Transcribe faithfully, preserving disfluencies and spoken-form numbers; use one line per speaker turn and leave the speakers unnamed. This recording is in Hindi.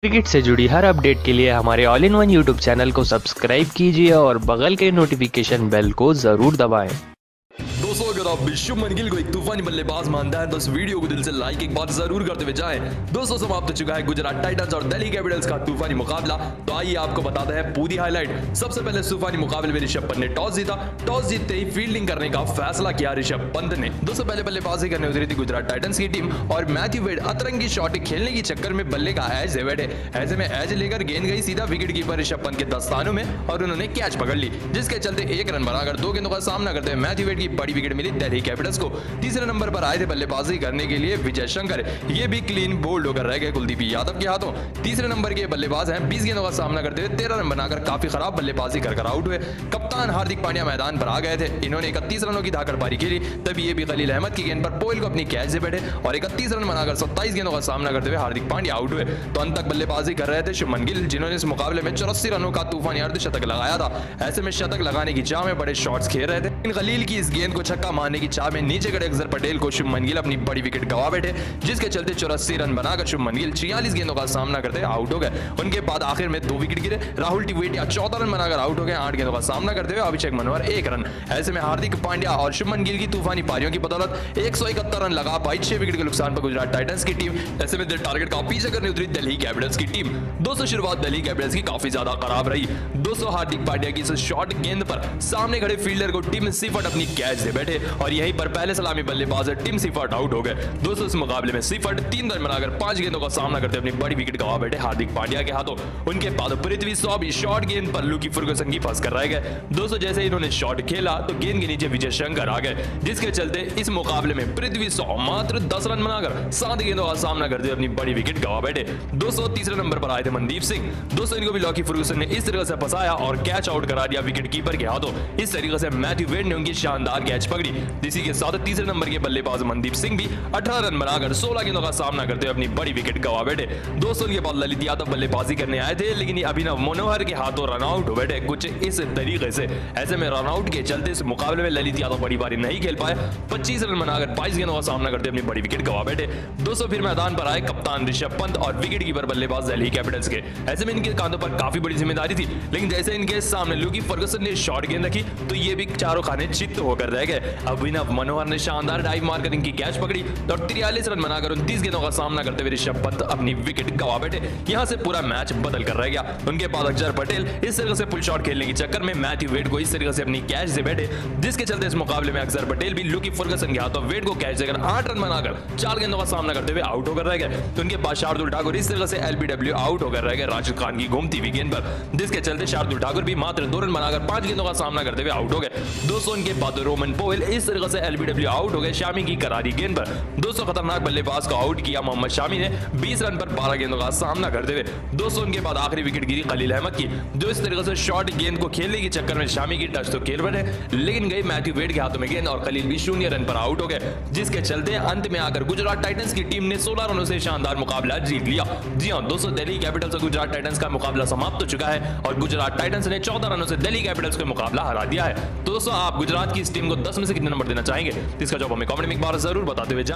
क्रिकेट से जुड़ी हर अपडेट के लिए हमारे all in one YouTube channel को सब्सक्राइब कीजिए और बगल के नोटिफिकेशन बेल को जरूर दबाएं।
दोस्तों, अगर आप शुभमन गिल को एक तूफानी बल्लेबाज मानता है तो इस वीडियो को दिल से लाइक एक बात जरूर करते हुए जाएं। दोस्तों, समाप्त हो चुका है गुजरात टाइटंस और दिल्ली कैपिटल्स का तूफानी मुकाबला। तो आइए आपको बताते हैं पूरी हाईलाइट। सबसे पहले तूफानी मुकाबले में ऋषभ पंत ने टॉस जीता। टॉस जीतते ही फील्डिंग करने का फैसला किया ऋषभ पंत ने। दोस्तों, पहले बल्लेबाजी करने उतरी थी गुजरात टाइटंस की टीम और मैथ्यू वेड अतरंगी शॉट खेलने के चक्कर में बल्ले का एज से बैठे। ऐसे में एज लेकर गेंद गई सीधा विकेट कीपर ऋषभ पंत के दस्तानों में और उन्होंने कैच पकड़ ली, जिसके चलते एक रन बनाकर दो गेंदों का सामना करते हुए मैथ्यू वेड की बड़ी विकेट मिली दिल्ली कैपिटल्स को। तीसरे नंबर पर आए थे बल्लेबाजी करने के लिए विजय शंकर, ये भी क्लीन बोल्ड होकर रह गए कुलदीप यादव के हाथों। तीसरे नंबर के बल्लेबाज हैं, बीस गेंदों का सामना करते हुए तेरह रन बनाकर काफी खराब बल्लेबाजी कर कर आउट हुए। कप्तान हार्दिक पांड्या मैदान पर आ गए थे। इन्होंने इकतीस रनों की धाकड़ पारी खेली, तभी ये भी खलील अहमद की गेंद पर पोयल को अपनी कैच से बैठे और इकतीस रन बनाकर सत्ताईस गेंदों का सामना करते हुए हार्दिक पांड्या आउट हुए। तो अंत तक बल्लेबाजी कर रहे थे शुभमन गिल, जिन्होंने इस मुकाबले में चौरासी रनों का तूफानी अर्धशतक लगाया था। ऐसे में शतक लगाने की चाह में बड़े शॉट्स खेल रहे थे। खलील की इस गेंद को छक्का मारने की चाह में नीचे खड़े अक्षर पटेल को शुभमन गिल अपनी बड़ी विकेट गवा बैठे, जिसके चलते चौरासी रन बनाकर शुभमन गिल छियालीस गेंदों का सामना करते आउट हो गए। उनके बाद आखिर में दो विकेट गिरे। राहुल टिवेटिया चौदह रन बनाकर आउट हो गए आठ गेंदों का सामना करते हुए। अभिषेक मनोहर एक रन। ऐसे में हार्दिक पांड्या और शुभमन गिल की तूफानी पारियों की बदौलत एक सौ इकहत्तर रन लगा पाई छह विकेट के नुकसान पर गुजरात टाइटंस की टीम। ऐसे में टारगेट का पीछे करने उतरी दिल्ली कैपिटल्स की टीम। दोस्तों, शुरुआत दिल्ली कैपिटल्स की काफी ज्यादा खराब रही। दोस्तों, हार्दिक पांड्या की इस शॉर्ट गेंद पर सामने खड़े फील्डर को टिम सीफर्ट अपनी कैच से बैठे और यहीं पर पहले सलामी बल्लेबाज टिम सीफर्ट आउट हो गए। दोस्तों, इस मुकाबले में सीफर्ट तीन रन बनाकर पांच गेंदों का सामना करते अपनी बड़ी विकेट गवा बैठे हार्दिक पांड्या के हाथों। उनके बाद पृथ्वी शॉ भी शॉर्ट गेंद पर लुकी फर्गुसन की फंस कर रह गए। दोस्तों, जैसे ही इन्होंने शॉट खेला तो गेंद के नीचे विजय शंकर आ गए, जिसके चलते इस मुकाबले में पृथ्वी शॉ मात्र दस रन बनाकर सात गेंदों का सामना करते अपनी बड़ी विकेट गवा बैठे। दोस्तों, तीसरे नंबर पर आए थे मनदीप सिंह। दोस्तों, इनको भी लॉकी फर्गुसन ने इस तरह से फंसाया और कैच आउट करा दिया विकेट कीपर के हाथों। इस तरीके से मैथ्यू वेड ने उनकी शानदार कैच पकड़ी। इसी के साथ तीसरे नंबर के बल्लेबाज मनदीप सिंह भी अठारह रन बनाकर सोलह गेंदों का सामना करते हुए अपनी बड़ी विकेट गवा बैठे। दोस्तों, इनके बाद ललित यादव बल्लेबाजी करने आए थे, लेकिन ये अभिनव मनोहर के हाथों रन आउट हो बैठे कुछ इस तरीके से। ऐसे में रन आउट के चलते इस मुकाबले में ललित यादव बड़ी बारी नहीं खेल पाए। पच्चीस रन बनाकर बाईस गेंदों का सामना करते अपनी बड़ी विकेट गवा बैठे। दोस्तों, फिर मैदान पर आए कप्तान ऋषभ पंत और विकेट कीपर बल्लेबाज दिल्ली कैपिटल्स के। ऐसे में इनके कांधों पर काफी बड़ी जिम्मेदारी थी, लेकिन जैसे इनके सामने लुकी फर्गुसन ने शॉर्ट गेंद रखी तो ये भी चारों खाने चित्त होकर रह गए। अभिनव मनोहर ने शानदार डाइव मारकर इनकी कैच पकड़ी तो तिरालीस रन बनाकर उनतीस गेंदों का सामना करते हुए ऋषभ पंत अपनी विकेट गवा बैठे। यहां से पूरा मैच बदल कर रह गया। उनके बाद अक्षर पटेल इस तरह से पुल शॉट खेलने के चक्कर में मैथ्यू वेड को इस तरीके से अपनी कैच से बैठे, जिसके चलते इस मुकाबले में अक्षर पटेल भी लुकी फर्गुसन के हाथों वेड को कैच देकर आठ रन बनाकर चार गेंदों का सामना करते हुए आउट होकर रह गए। तो उनके बाद शार्दुल ठाकुर इस तरह से एलबीडब्ल्यू आउट होकर रह गए राशिद खान की घूमती हुई गेंद पर, जिसके चलते शार्दुल ठाकुर भी मात्र दो रन बनाकर पांच गेंदों का सामना करते हुए आउट हो गए। दोस्तों, उनके बाद रोमन पोयल इस तरीके से एलबीडब्ल्यू आउट हो गए शामी की करारी गेंद पर। दोस्तों, खतरनाक बल्लेबाज को आउट किया मोहम्मद शामी ने बीस रन पर बारह गेंदों का सामना करते हुए। दोस्तों, उनके बाद आखिरी विकेट गिरी खलील अहमद की, जो इस तरीके से शॉर्ट गेंद को खेलने के चक्कर में शामी की टच तो खेल बने, लेकिन गई मैथ्यू वेड के हाथों में गेंद और खलील भी शून्य रन पर आउट हो गए, जिसके चलते अंत में आकर गुजरात टाइटंस की टीम ने सोलह रनों से शानदार मुकाबला जीत लिया। जी हां दोस्तों, दिल्ली कैपिटल्स और गुजरात टाइटंस का मुकाबला समाप्त हो चुका है और गुजरात टाइटंस ने चौदह रनों से दिल्ली कैपिटल्स को मुकाबला हरा दिया है। तो दोस्तों, आप गुजरात की इस टीम को दस में से कितने नंबर देना चाहेंगे? इसका जवाब हमें कमेंट में एक बार जरूर बताते हुए